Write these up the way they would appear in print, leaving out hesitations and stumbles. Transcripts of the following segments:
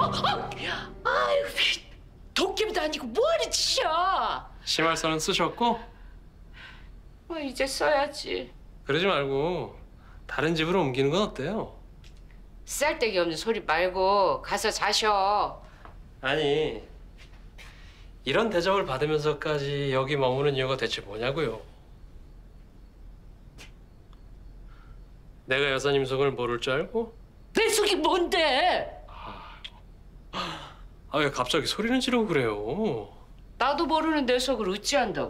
아유, 도깨비도 아니고 뭐하는 짓이야? 심할서는 쓰셨고? 이제 써야지. 그러지 말고 다른 집으로 옮기는 건 어때요? 쓸데기 없는 소리 말고 가서 자셔. 아니, 이런 대접을 받으면서까지 여기 머무는 이유가 대체 뭐냐고요? 내가 여사님 속을 모를 줄 알고? 내 속이 뭔데? 아, 왜 갑자기 소리는 지르고 그래요? 나도 모르는 내 속을 어찌 안다고.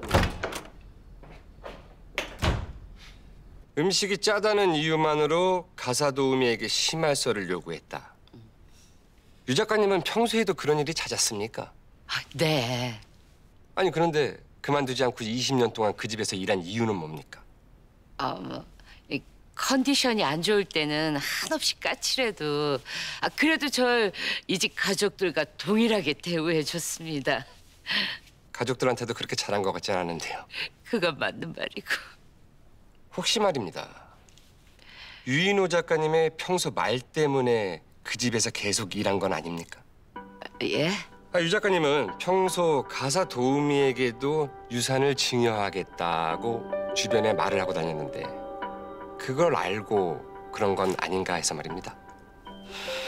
음식이 짜다는 이유만으로 가사도우미에게 심할서를 요구했다. 유 작가님은 평소에도 그런 일이 잦았습니까? 네. 아니 그런데 그만두지 않고 20년 동안 그 집에서 일한 이유는 뭡니까? 이 컨디션이 안 좋을 때는 한없이 까칠해도 그래도 절 이 집 가족들과 동일하게 대우해줬습니다. 가족들한테도 그렇게 잘한 것 같진 않은데요. 그건 맞는 말이고. 혹시 말입니다. 유인호 작가님의 평소 말 때문에 그 집에서 계속 일한 건 아닙니까? 예? 유 작가님은 평소 가사 도우미에게도 유산을 증여하겠다고 주변에 말을 하고 다녔는데 그걸 알고 그런 건 아닌가 해서 말입니다.